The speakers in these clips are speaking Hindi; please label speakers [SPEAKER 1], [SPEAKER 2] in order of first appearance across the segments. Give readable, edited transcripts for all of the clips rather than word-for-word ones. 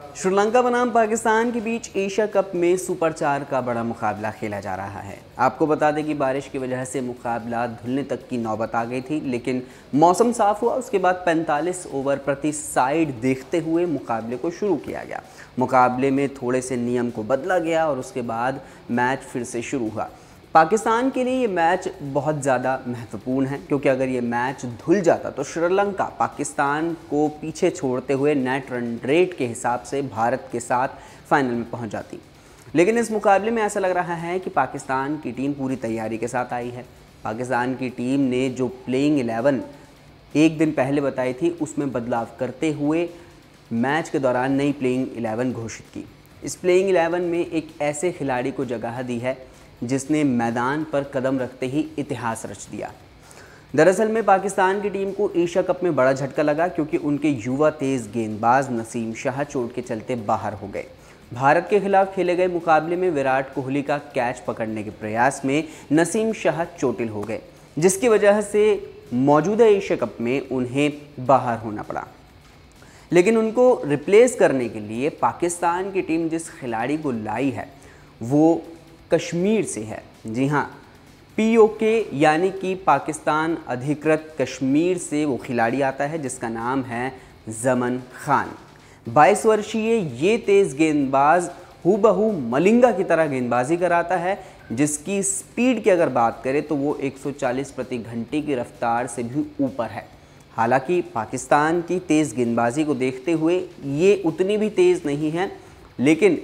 [SPEAKER 1] श्रीलंका बनाम पाकिस्तान के बीच एशिया कप में सुपर 4 का बड़ा मुकाबला खेला जा रहा है। आपको बता दें कि बारिश की वजह से मुकाबला धुलने तक की नौबत आ गई थी, लेकिन मौसम साफ हुआ। उसके बाद 45 ओवर प्रति साइड देखते हुए मुकाबले को शुरू किया गया। मुकाबले में थोड़े से नियम को बदला गया और उसके बाद मैच फिर से शुरू हुआ। पाकिस्तान के लिए ये मैच बहुत ज़्यादा महत्वपूर्ण है, क्योंकि अगर ये मैच धुल जाता तो श्रीलंका पाकिस्तान को पीछे छोड़ते हुए नेट रन रेट के हिसाब से भारत के साथ फाइनल में पहुंच जाती। लेकिन इस मुकाबले में ऐसा लग रहा है कि पाकिस्तान की टीम पूरी तैयारी के साथ आई है। पाकिस्तान की टीम ने जो प्लेइंग 11 एक दिन पहले बताई थी, उसमें बदलाव करते हुए मैच के दौरान नई प्लेइंग 11 घोषित की। इस प्लेइंग 11 में एक ऐसे खिलाड़ी को जगह दी है जिसने मैदान पर कदम रखते ही इतिहास रच दिया। दरअसल में पाकिस्तान की टीम को एशिया कप में बड़ा झटका लगा, क्योंकि उनके युवा तेज गेंदबाज नसीम शाह चोट के चलते बाहर हो गए। भारत के खिलाफ खेले गए मुकाबले में विराट कोहली का कैच पकड़ने के प्रयास में नसीम शाह चोटिल हो गए, जिसकी वजह से मौजूदा एशिया कप में उन्हें बाहर होना पड़ा। लेकिन उनको रिप्लेस करने के लिए पाकिस्तान की टीम जिस खिलाड़ी को लाई है वो कश्मीर से है। जी हाँ, POK यानी कि पाकिस्तान अधिकृत कश्मीर से वो खिलाड़ी आता है जिसका नाम है जमन खान। 22 वर्षीय ये तेज़ गेंदबाज हूबहू मलिंगा की तरह गेंदबाजी कराता है, जिसकी स्पीड की अगर बात करें तो वो 140 प्रति घंटे की रफ्तार से भी ऊपर है। हालांकि पाकिस्तान की तेज़ गेंदबाजी को देखते हुए ये उतनी भी तेज़ नहीं है, लेकिन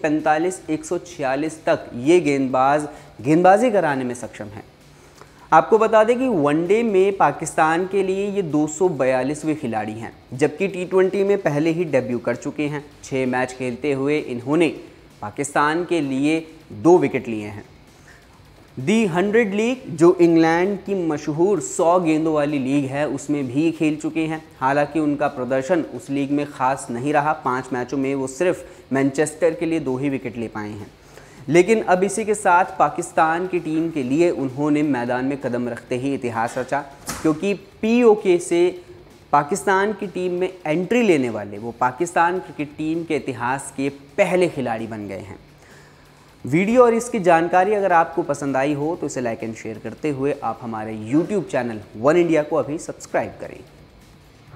[SPEAKER 1] 145-146 तक ये गेंदबाजी कराने में सक्षम है। आपको बता दें कि वनडे में पाकिस्तान के लिए ये 242वें खिलाड़ी हैं, जबकि T20 में पहले ही डेब्यू कर चुके हैं। 6 मैच खेलते हुए इन्होंने पाकिस्तान के लिए 2 विकेट लिए हैं। दी 100 लीग, जो इंग्लैंड की मशहूर 100 गेंदों वाली लीग है, उसमें भी खेल चुके हैं। हालांकि उनका प्रदर्शन उस लीग में ख़ास नहीं रहा। 5 मैचों में वो सिर्फ मैनचेस्टर के लिए 2 ही विकेट ले पाए हैं। लेकिन अब इसी के साथ पाकिस्तान की टीम के लिए उन्होंने मैदान में कदम रखते ही इतिहास रचा, क्योंकि POK से पाकिस्तान की टीम में एंट्री लेने वाले वो पाकिस्तान क्रिकेट टीम के इतिहास के पहले खिलाड़ी बन गए हैं। वीडियो और इसकी जानकारी अगर आपको पसंद आई हो तो इसे लाइक एंड शेयर करते हुए आप हमारे YouTube चैनल वन इंडिया को अभी सब्सक्राइब करें।